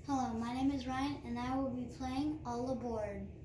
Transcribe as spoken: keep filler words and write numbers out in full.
Hello, my name is Ryan and I will be playing All Aboard.